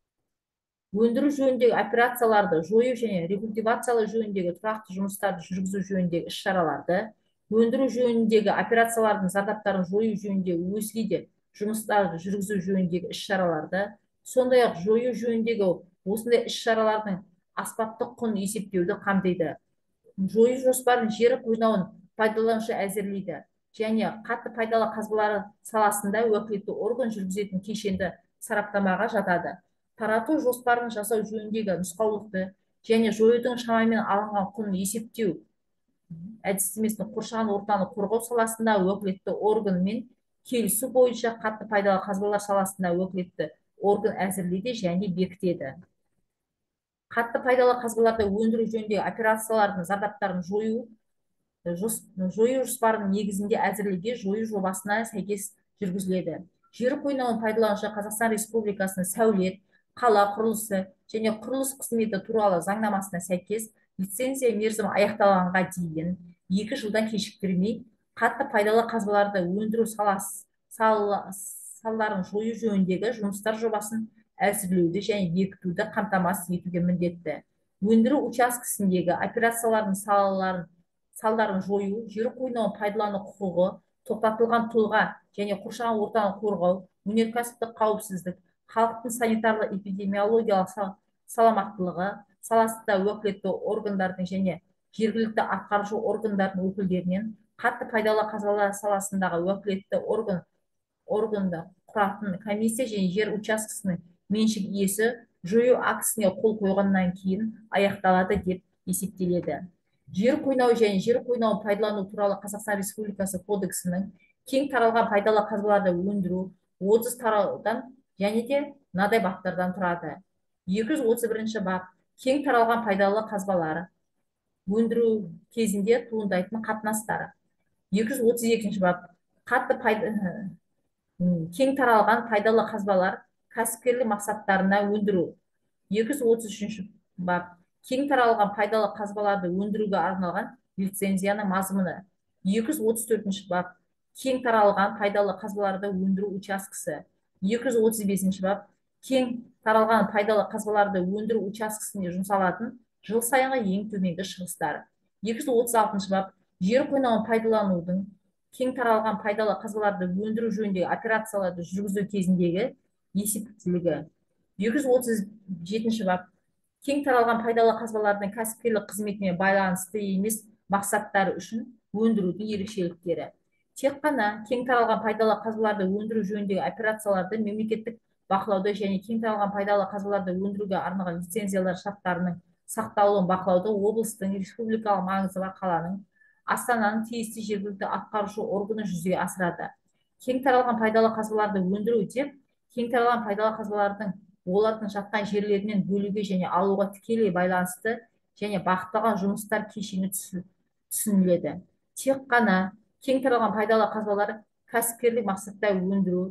A: Өндіру жөніндегі операцияларды жою және рекультивациялау жөніндегі тұрақты жұмыстарды жүргізу жөніндегі іс-шараларды, өндіру жөніндегі операциялардың зардаптарын жою жөніндегі өзге де жұмыстарды жүргізу жөніндегі іс-шараларды, сондай-ақ жою жөніндегі осындай іс-шаралардың аспаптық құн есептеуді қамтиды. Жою жоспарын жер қойнауын пайдаланушы әзірлейді және қатты пайдалы қазбалары саласында уәкілетті орган жүргізетін кешенді сараптамаға жатады. Тарату жоспарын жасау жөніндегі нұсқаулықты және жоюдың шамамен алынған құнын есептеу әдістемесін қоршаған ортаны қорғау саласында уәкілетті органмен келісу бойынша қатты пайдалы қазбалар саласында уәкілетті орган әзірлейді және бекітеді. Қатты пайдалы қазбаларды өндіру жөніндегі операциялардың зардаптарын жою жоспарының негізінде әзірлеуге жою жобасына сәйкес жүргізіледі. Жер қойнауын пайдаланушы Қазақстан Республикасының сәулет, қала құрылысы және құрылыс қызметі туралы заңнамасына сәйкес лицензия мерзімі аяқталғанға дейін 2 жылдан кешіктірмей қатты пайдалы қазбаларды өндіру салдарын жою жөніндегі жұмыстар жобасын әзірлеуді және бекітуді қамтамасыз етуге міндетті. Өндіру учаскесіндегі операциялардың салдарын жою, жер қойнауын пайдалану құқығы, тоқтатылған тұлға және қоршаған ортаны қорғау, өнеркәсіптік қауіпсіздік, халықтың санитарлы-эпидемиологиялық саламаттылығы саласында уәкілетті органдардың және жергілікті атқарушы органдардың өкілдерінен, қатты пайдалы қазбалар саласындағы уәкілетті органды құратын комиссия және жер учаскесінің меншік иесі жою актісіне қол қойғаннан кейін аяқталады деп есептеледі. Жер қойнауы және жер қойнауын пайдалану туралы Қазақстан Республикасы кодексінің кең таралған пайдалы қазбаларды өндіру 30 тараудан және де мынадай баптардан тұрады. 231 бап кең таралған пайдалы қазбалар өндіру кезінде туындайтын қатынастар. 232 бап кең таралған пайдалы қазбалар кәсіпкерлік мақсаттарына өндіру. 233 бап кең таралған пайдалы қазбаларды өндіруге арналған лицензияның мазмұны. 234 бап кең таралған пайдалы қазбаларды өндіру учаскесі. 235 бап кең таралған пайдалы қазбаларды өндіру учаскесіне жұмсалатын жыл сайынғы ең төменгі шығыстар. 236 бап жер қойнауын пайдаланудың кең таралған пайдалы қазбаларды өндіру жөніндегі операцияларды жүргізу кезіндегі есептілігі. 237 бап кең таралған пайдалы қазбалардың кәсіпкерлік қызметіне байланысты емес мақсаттары үшін өндірудің ерекшеліктері. Тек қана кең таралған пайдалы қазбаларды өндіру жөніндегі операцияларды мемлекеттік бақылауды және кең таралған пайдалы қазбаларды өндіруге арналған лицензиялар шарттарының сақталуын бақылауды облыстың, республикалық маңызы бар қаланың, Астананың тиісті жергілікті атқарушы органы жүзеге асырады. Кең таралған пайдалы қазбаларды өндіру деп кең таралған пайдалы қазбалардың олардың жатқан жерлерінен бөлуге және алуға тікелей байланысты және бағытталған жұмыстар кешені түсініледі. Тек қана кең таралған пайдалы қазбалар кәсіпкерлік мақсатта өндіру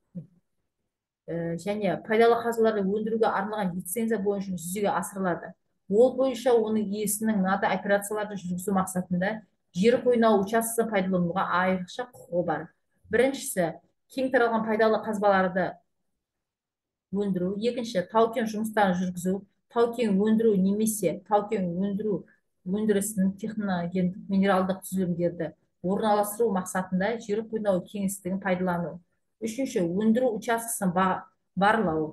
A: және пайдалы қазбаларды өндіруге арналған лицензия бойынша жүзеге асырылады. Ол бойынша оның иесінің мынадай операцияларды жүргізу мақсатында жер қойнауы учаскесін пайдалануға айрықша құқығы бар. Біріншісі, кең таралған пайдалы қазбаларды өндіру. Екінші, тау-кен жұмыстарын жүргізу, тау-кен өндіру немесе тау-кен өндіру өндірісінің техногендік минералдық түзілімдерді орналастыру мақсатында жер қойнауы кеңістігін пайдалану. Үшінші, өндіру учаскесін барлау.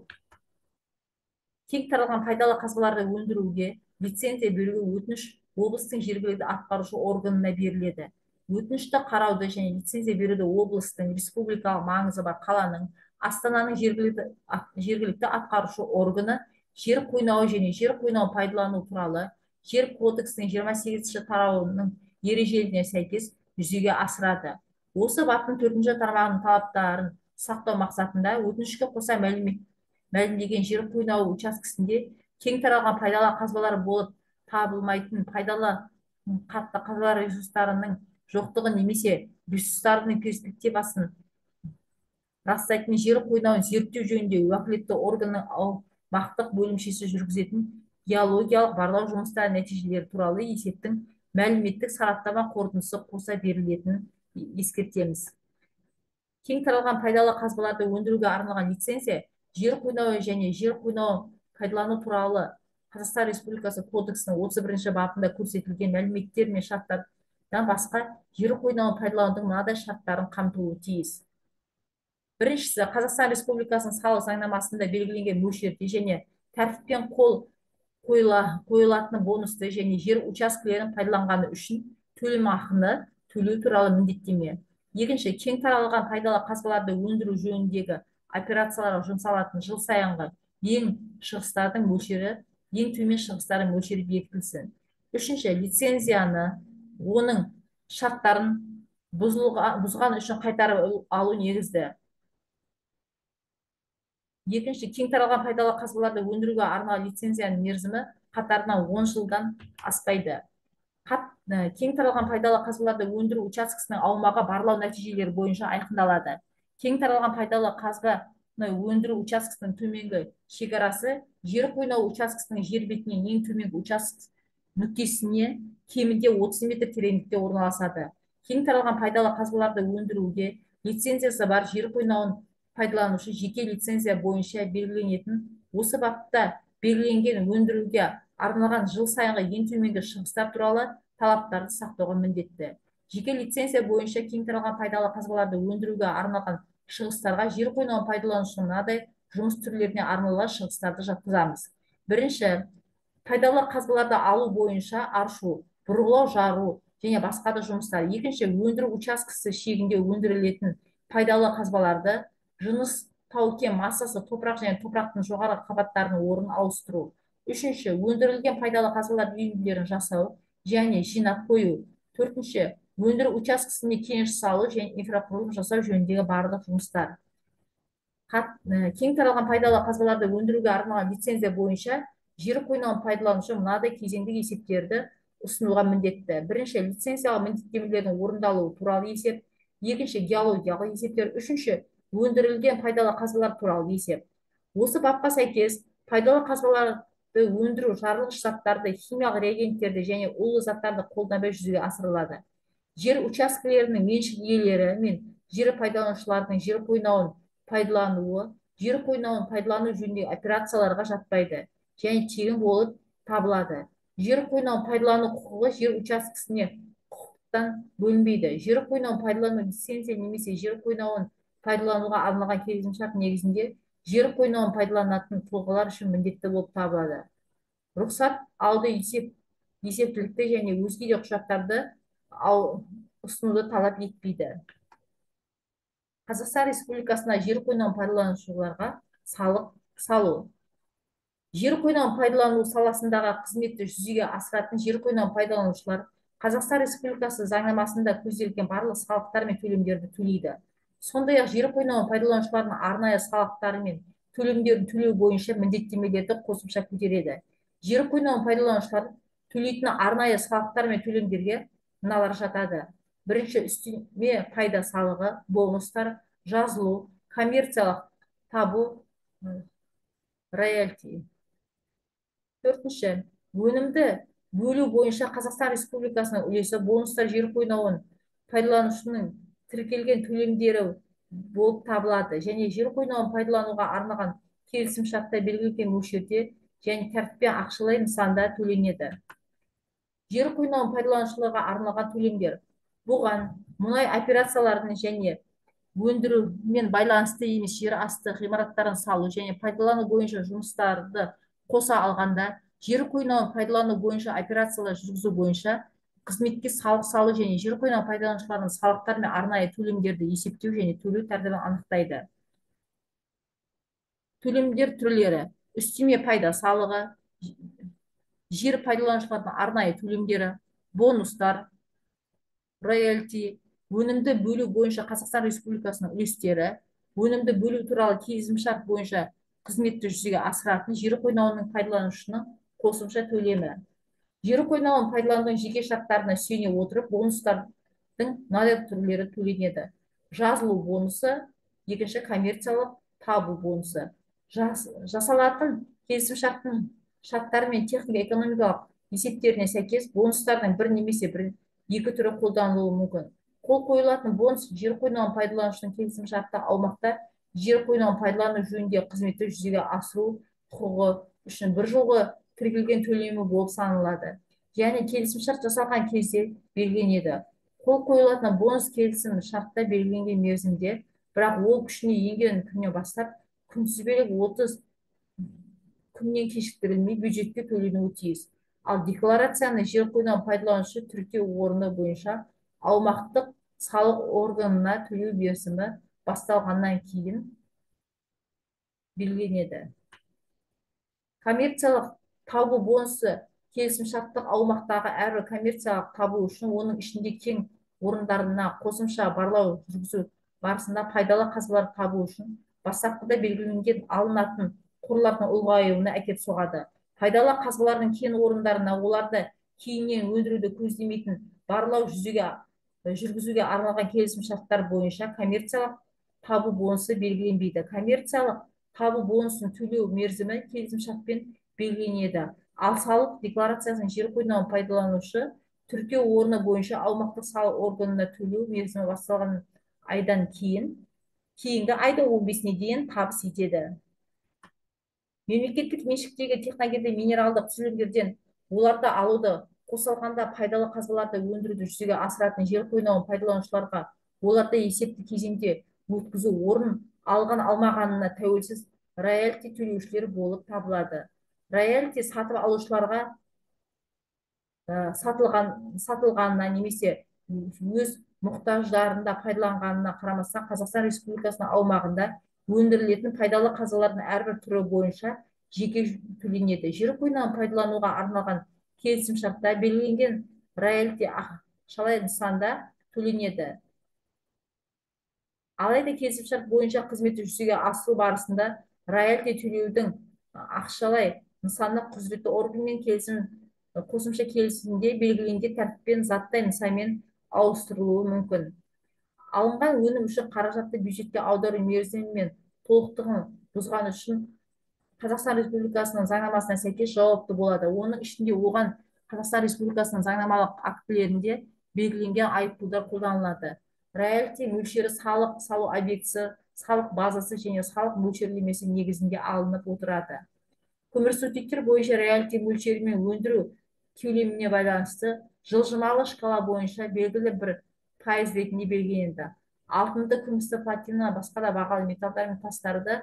A: Кең таралған пайдалы қазбаларды өндіруге лицензия беруге өтініш облыстың жергілікті атқарушы органына беріледі. Өтінішті қарауды және лицензия беруді облыстың, республикалық маңызы бар қаланың, Астананың жергілікті атқарушы органы жер қойнауы және жер қойнауын пайдалану туралы жер кодексінің 28-ші тарауының ережелеріне сәйкес жүзеге асырады. Осы баптың 4-ші тармағының талаптарын сақтау мақсатында өтінішке қоса мәлімдеген жер қойнауы учаскесінде кең таралған пайдалы қазбалар болып табылмайтын пайдалы қатты қазбалар ресурстарының жоқтығы немесе ресурстарының перспективасын растайтын жер қойнауын зерттеу жөнінде уәкілетті органның аумақтық бөлімшесі жүргізетін геологиялық барлау жұмыстары нәтижелері туралы есептің мәліметтік сараптама қорытындысы қоса берілетінін ескертеміз. Кең таралған пайдалы қазбаларды өндіруге арналған лицензия жер қойнауы және жер қойнауын пайдалану туралы Қазақстан Республикасы кодексінің 31-ші бабында көрсетілген мәліметтер мен шарттардан басқа жер қойнауын пайдаланудың мынадай шарттарын қамтуы тиіс. Біріншісі, Қазақстан Республикасының салық заңнамасында белгіленген мөлшерде және тәртіппен қойылатын бонусты және жер учаскелерін пайдаланғаны үшін төлемақыны төлеу туралы міндеттеме. Екінші, кең таралған пайдалы қазбаларды өндіру жөніндегі операцияларға жұмсалатын жыл сайынғы ең шығыстардың мөлшері, ең төмен шығыстардың мөлшері бекітілсін. Үшінші, лицензияны оның шарттарын бұзған үшін қайтарып алу негізді. Екінші, кең таралған пайдалы қазбаларды өндіруге арналған лицензияның мерзімі қатарынан 10 жылдан аспайды. Кең таралған пайдалы қазбаларды өндіру учаскесінің аумағы барлау нәтижелері бойынша айқындалады. Кең таралған пайдалы қазбаны өндіру учаскесінің төменгі шекарасы жер қойнауы учаскесінің жер бетінен ең төменгі нүктесіне кемінде 30 метр тереңдікте орналасады. Кең таралған пайдалы қазбаларды өндіруге лицензиясы бар жер қойнауын пайдаланушы жеке лицензия бойынша белгіленетін, осы бапта белгіленген өндіруге арналған жыл сайынғы ең төменгі шығыстар туралы талаптарды сақтауға міндетті. Жеке лицензия бойынша кең таралған пайдалы қазбаларды өндіруге арналған шығыстарға жер қойнауын пайдаланушының мынадай жұмыс түрлеріне арналған шығыстарды жатқызамыз. Бірінші, пайдалы қазбаларды алу бойынша аршу, бұрғылау, жару және басқа да жұмыстар. Екінші, өндіру учаскесі шегінде өндірілетін пайдалы қазбаларды жыныс, тау-кен массасы, топырақ және топырақтың жоғары қабаттарының орнын ауыстыру. Үшінші, өндірілген пайдалы қазбалар үйінділерін жасау және жинап қою. Төртінші, өндіру учаскесіне кеніш салу және инфрақұрылым жасау жөніндегі барлық жұмыстар. Кең таралған пайдалы қазбаларды өндіруге арналған лицензия бойынша жер қойнауын пайдаланушы мынадай кезеңдік есептерді ұсынуға міндетті. Бірінші, лицензиялық міндеттемелердің орындалуы туралы есеп. Екінші, геологиялық есептер. Үшінші, өндірілген пайдалы қазбалар туралы есеп. Осы бапқа сәйкес пайдалы қазбаларды өндіру жарылғыш заттарды, химиялық реагенттерді және улы заттарды қолданбай жүзеге асырылады. Жер учаскелерінің меншік иелері мен жер пайдаланушылардың жер қойнауын пайдалануы жер қойнауын пайдалану жөніндегі операцияларға жатпайды және тегін болып табылады. Жер қойнауын пайдалану құқығы жер учаскесіне құқықтан бөлінбейді. Жер қойнауын пайдалану лицензия немесе жер қойнауын пайдалануға арналған келісімшарт негізінде жер қойнауын пайдаланатын тұлғалар үшін міндетті болып табылады. Рұқсат алды есептілікті және өзге де құжаттарды ұсынуды талап етпейді. Қазақстан Республикасына жер қойнауын пайдаланушыларға салық салу. Жер қойнауын пайдалану саласындағы қызметті жүзеге асыратын жер қойнауын пайдаланушылар Қазақстан Республикасы заңнамасында көзделген барлық салықтар мен төлемдерді төлейді. Сондай-ақ жер қойнауын пайдаланушылардың арнайы салықтары мен төлемдерін төлеу бойынша міндеттемелерді қосымша көтереді. Жер қойнауын пайдаланушылар төлейтін арнайы салықтар мен төлемдерге мыналар жатады. Бірінші, үстеме пайда салығы, бонустар, жазылу, коммерциялық табу, роялти. Төртінші, өнімді бөлу бойынша Қазақстан Республикасының үлесі бонустар жер қойнауын пайдаланушының тіркелген төлемдері болып табылады және жер қойнауын пайдалануға арналған келісімшартта белгіленген мөлшерде және тәртіппен ақшалай нысанда төленеді. Жер қойнауын пайдаланушыларға арналған төлемдер. Бұған мұнай операцияларының және өндірумен байланысты емес жер асты ғимараттарын салу және пайдалану бойынша жұмыстарды қоса алғанда, жер қойнауын пайдалану бойынша операциялар жүргізу бойынша қызметке салық салу және жер қойнауын пайдаланушылардың салықтар мен арнайы төлемдерді есептеу және төлеу тәртібін анықтайды. Төлемдер түрлері: үстеме пайда салығы, жер пайдаланушылардың арнайы төлемдері, бонустар, роялти, өнімді бөлу бойынша Қазақстан Республикасының үлестері, өнімді бөлу туралы келісімшарт бойынша қызметті жүзеге асыратын жер қойнауының пайдаланушының қосымша төлемі. Жер қойнауын пайдаланудың жеке шарттарына сүйене отырып, бонустардың мынадай түрлері төленеді. Жазылу бонусы, екінші коммерциялық табу бонусы. Жасалатын келісімшарттың шарттары мен технико-экономикалық есептеріне сәйкес бонустардың бір немесе екі түрі қолданылуы мүмкін. Қол қойылатын бонус жер қойнауын пайдаланушының келісімшартты аумақта жер қойнауын пайдалану жөнінде қызметті жүзеге асыру құқығы үшін бір жолғы тіркелген төлемі болып саналады. Яғни келісімшарт жасалған кезде белгіленеді. Қол қойылатын бонус келісім шартта белгіленген мерзімде, бірақ ол күшіне енген күннен бастап күнтізбелік 30 күннен кешіктірілмей бюджетке төленуі тиіс. Ал декларацияны жер қойнауын пайдаланушы тіркеу орны бойынша аумақтық салық органына төлеу мерзімі басталғаннан кейін белгіленеді. Коммерциялық табу бонусы келісімшарттық аумақтағы әрбір коммерциялық табу үшін оның ішінде кен орындарына қосымша барлау жүргізу барысында пайдалы қазбалар табу үшін бастапқыда белгіленген алынатын қорлардың ұлғаюына әкеліп соғады. Пайдалы қазбалардың кен орындарына оларды кейіннен өндіруді көздемейтін барлау жүргізуге арналған келісімшарттар бойынша коммерциялық табу бонусы белгіленбейді. Коммерциялық табу бонусын төлеу мерзімі келісімшартпен белгіленеді. Ал салық декларациясының жер қойнауын пайдаланушы тіркеу орны бойынша аумақтық салық органына төлеу мерзімі басталған айдан кейінгі айда 15-не дейін табыс етеді. Мемлекеттік меншіктегі техногенді минералдық түзілімдерден оларды алуды, қосалқанда пайдалы қазбаларды өндіруді жүзеге асыратын жер қойнауын пайдаланушыларға оларды есепті кезеңде өткізу орын алған алмағанына тәуелсіз роялти төлеушілер болып табылады. Роялти сатып алушыларға сатылғанына немесе өз мұқтаждарында пайдаланғанына қарамастан Қазақстан Республикасының аумағында өндірілетін пайдалы қазбалардың әрбір түрі бойынша жеке төленеді. Жер қойнауын пайдалануға арналған келісімшартта белгіленген роялти ақшалай нысанда төленеді. Алайда келісімшарт бойынша қызметті жүзеге асыру барысында роялти төлеудің ақшалай нысаны құзыретті органмен қосымша келісімде белгіленген тәртіппен заттай нысанмен ауыстырылуы мүмкін. Алынған өнім үшін қаражатты бюджетке аудару мерзімі мен толықтығын бұзған үшін Қазақстан Республикасының заңнамасына сәйкес жауапты болады. Оның ішінде оған Қазақстан Республикасының заңнамалық актілерінде белгіленген айыппұлдар қолданылады. Роялти мөлшері салық салу объектісі, салық базасы және салық мөлшерлемесі негізінде алынып отырады. Көмірсутектер бойынша роялти мөлшері мен өндіру көлеміне байланысты жылжымалы шкала бойынша белгілі бір пайыз ретінде белгіленеді. Алтынды, күмісті, платина, басқа да бағалы металдар мен тастарды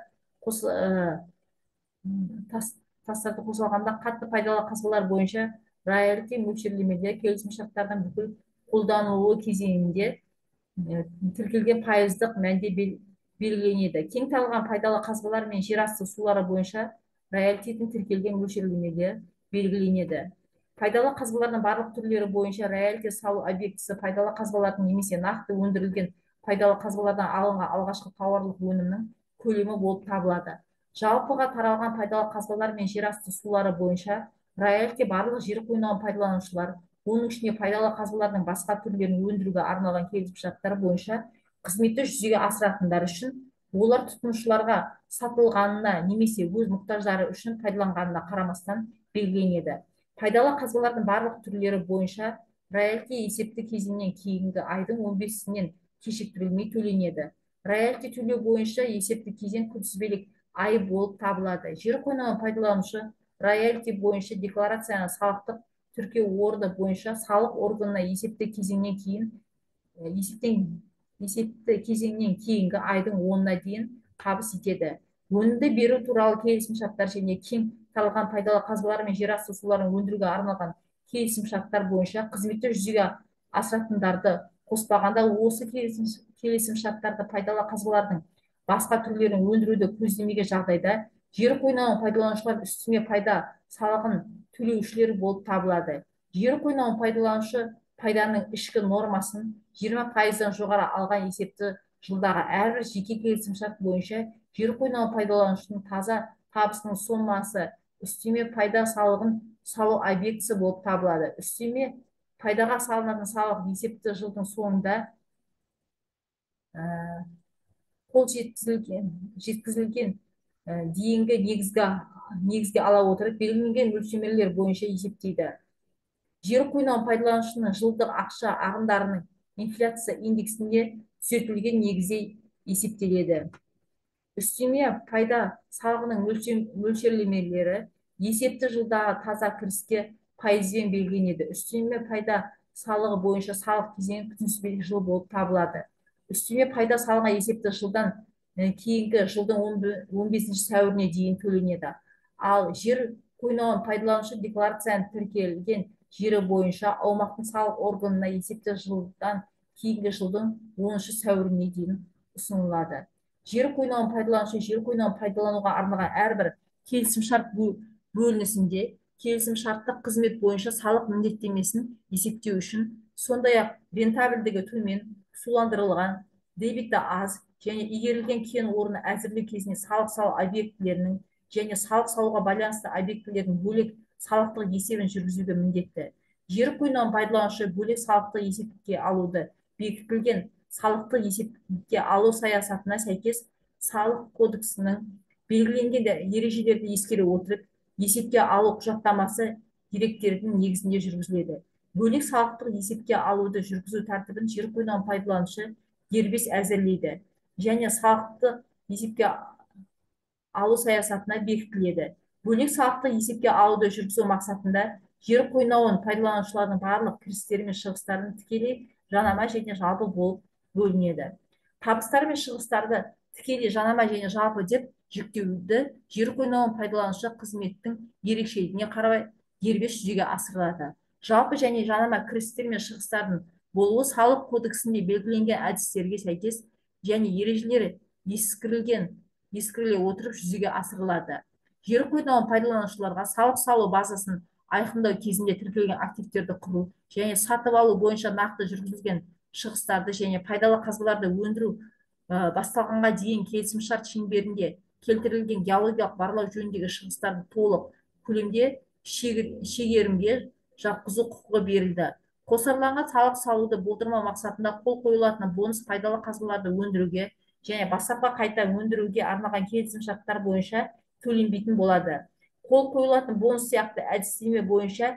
A: қосылғанда қатты пайдалы қазбалар бойынша роялти мөлшерлемеде келісімшарттардың бүкіл қолданылуы кезеңінде тіркелген пайыздық мәнде белгіленеді. Кең таралған пайдалы қазбалар мен жерасты сулары бойынша роялтидің тіркелген мөлшерлемеде белгіленеді. Пайдалы қазбалардың барлық түрлері бойынша роялти салу объектісі пайдалы қазбалардың немесе нақты өндірілген пайдалы қазбалардан алынған алғашқы тауарлық өнімнің көлемі болып табылады. Жалпыға таралған пайдалы қазбалар мен жерасты сулары бойынша роялти барлық жер қойнауын пайдаланушылар, оның ішінде пайдалы қазбалардың басқа түрлерін өндіруге арналған келісімшарттар бойынша қызметті жүзеге асыратындар үшін, олар тұтынушыларға сатылғанына немесе өз мұқтаждары үшін пайдаланғанына қарамастан белгіленеді. Пайдалы қазбалардың барлық түрлері бойынша роялти есепті кезеңнен кейінгі айдың 15-сінен кешіктірілмей төленеді. Роялти төлеу бойынша есепті кезең күнтізбелік ай болып табылады. Жер қойнауын пайдаланушы роялти бойынша декларацияны салықтық тіркеу орны бойынша салық органына есепті кезеңнен кейінгі айдың 10-на дейін табыс етеді. Өнімді беру туралы келісімшарттар және кең таралған пайдалы қазбалар мен жерасты суларын өндіруге арналған келісімшарттар бойынша қызметті жүзеге асыратындарды қоспағанда осы келісімшарттарды пайдалы қазбалардың басқа түрлерін өндіруді көздемеген жағдайда жер қойнауын пайдаланушылар үстеме пайда салығын төлеушілер болып табылады. Жер қойнауын пайдаланушы пайданың ішкі нормасын 20%-дан жоғары алған есепті жылдағы әрбір жеке келісімшарт бойынша жер қойнауын пайдаланушының таза табысының сомасы үстеме пайда салығын салу объектісі болып табылады. Үстеме пайдаға салынатын салық есепті жылдың соңында қол жеткізілген дейінгі негізге ала отырып белгіленген мөлшерлемелер бойынша есептейді. Жер қойнауын пайдаланушының жылдық ақша ағымдарының инфляция индексінде түзетілген негізде есептеледі. Үстеме пайда салығының мөлшерлемелері есепті жылдағы таза кіріске пайызбен белгіленеді. Үстеме пайда салығы бойынша салық кезеңі күнтізбелік жыл болып табылады. Үстеме пайда салығы есепті жылдан кейінгі жылдың 15 сәуіріне дейін төленеді. Ал жер қойнауын пайдаланушы декларацияны тіркелген жері бойынша аумақтың салық органына есепті жылдан кейінгі жылдың 10 сәуіріне дейін ұсынылады. Жер қойнауын пайдаланушы жер қойнауын пайдалануға арналған әрбір келісімшарт бөлінісінде келісімшарттық қызмет бойынша салық міндеттемесін есептеу үшін, сондай-ақ рентабельдігі төмен, суландырылған, дебиті аз және игерілген кен орны әзірлеу кезінде салық салу объектілерінің және салық салуға байланысты объектілердің бөлек салықтық есебін жүргізуге міндетті. Жер қойнауын пайдаланушы бөлек салықтық есепке алуды бекітілген салықтық есепке алу саясатына сәйкес салық кодексінің белгіленген ережелерді ескере отырып, есепке алу құжаттамасы деректердің негізінде жүргізіледі. Бөлек салықтық есепке алуды жүргізу тәртібін жер қойнауын пайдаланушы дербес әзірлейді және салықты есепке алу саясатына бекітіледі. Бөлек салықты есепке алуды жүргізу мақсатында жер қойнауын пайдаланушылардың барлық кірістері мен шығыстарын тікелей, жанама және жалпы болып бөлінеді. Табыстар мен шығыстарды тікелей, жанама және жалпы деп жүктеуді жер қойнауын пайдаланушы қызметтің ерекшелігіне қарай дербес жүзеге асырылады. Жалпы және жанама кірістер мен шығыстардың болуы салық кодексінде белгіленген әдістерге сәйкес және ережелері ескеріле отырып жүзеге асырылады. Жер қойнауын пайдаланушыларға салық салу базасын айқындау кезінде тіркелген активтерді құру және сатып алу бойынша нақты жүргізілген шығыстарды және пайдалы қазбаларды өндіру басталғанға дейін келісімшарт шеңберінде келтірілген геологиялық барлау жөніндегі шығыстарды толық көлемде шегерімге жатқызу құқығы берілді. Қосарланған салық салуды болдырмау мақсатында қол қойылатын бонус пайдалы қазбаларды өндіруге және бастапқы қайта өндіруге арналған келісімшарттар бойынша төленбейтін болады. Қол қойылатын бонус сияқты әдістеме бойынша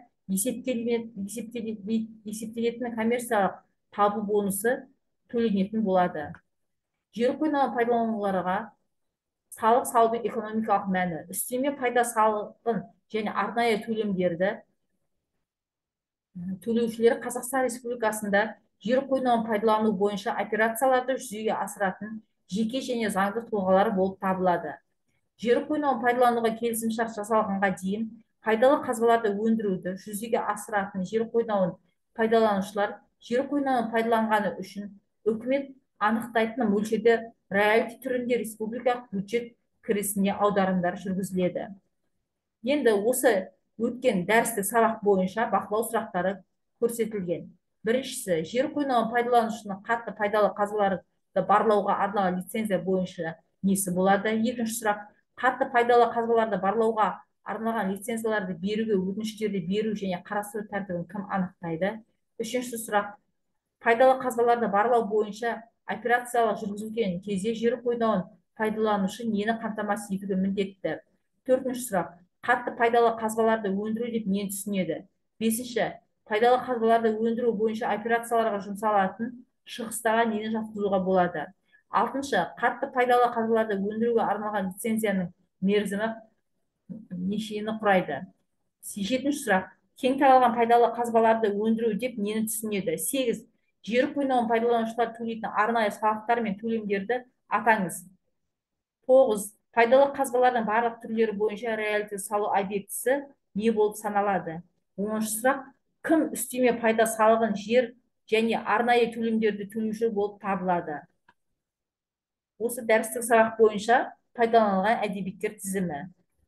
A: есептелетін коммерциялық табу бонусы төленетін болады. Жер қойнауын пайдаланушыларға салық салудың экономикалық мәні: үстеме пайда салығын және арнайы төлемдерді төлеушілер Қазақстан Республикасында жер қойнауын пайдалану бойынша операцияларды жүзеге асыратын жеке және заңды тұлғалар болып табылады. Жер қойнауын пайдалануға келісімшарт жасалғанға дейін пайдалы қазбаларды өндіруді жүзеге асыратын жер қойнауын пайдаланушылар жер қойнауын пайдаланғаны үшін үкімет анықтайтын мөлшерде роялти түрінде республикалық бюджет кірісіне аударымдар жүргізіледі. Енді осы өткен дәрістік сабақ бойынша бақылау сұрақтары көрсетілген. Біріншісі, жер қойнауын пайдаланушының қатты пайдалы қазбаларды барлауға арналған лицензия бойынша несі болады? Екінші сұрақ, қатты пайдалы қазбаларды барлауға арналған лицензияларды беруге өтініштерді беру және қарастыру тәртібін кім анықтайды? Үшінші сұрақ, пайдалы қазбаларды барлау бойынша операциялар жүргізілген кезде жер қойнауын пайдаланушы нені қамтамасыз етуге міндетті? Төртінші сұрақ, қатты пайдалы қазбаларды өндіру деп нені түсінеді? Бесінші, пайдалы қазбаларды өндіру бойынша операцияларға жұмсалатын шығыстарға нені жатқызуға болады? Алтыншы, қатты пайдалы қазбаларды өндіруге арналған лицензияның мерзімі нешені құрайды? Жетінші сұрақ, кең таралған пайдалы қазбаларды өндіру деп нені түсінеді? Сегіз, жер қойнауын пайдаланушылар төлейтін арнайы салықтар мен төлемдерді атаңыз. Тоғыз, пайдалы қазбалардың барлық түрлері бойынша роялти салу объектісі не болып саналады? 10-шы сұрақ, кім үстеме пайда салығын жер және арнайы төлемдерді төлеуші болып табылады? Осы дәрістік сабақ бойынша пайдаланылған әдебиеттер тізімі.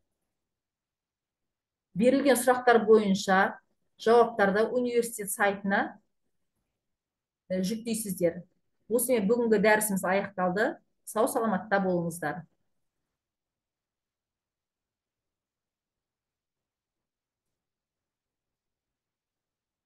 A: Берілген сұрақтар бойынша жауаптарды университет сайтына жүктейсіздер. Осымен бүгінгі дәрісіміз аяқталды. Сау саламатта болыңыздар.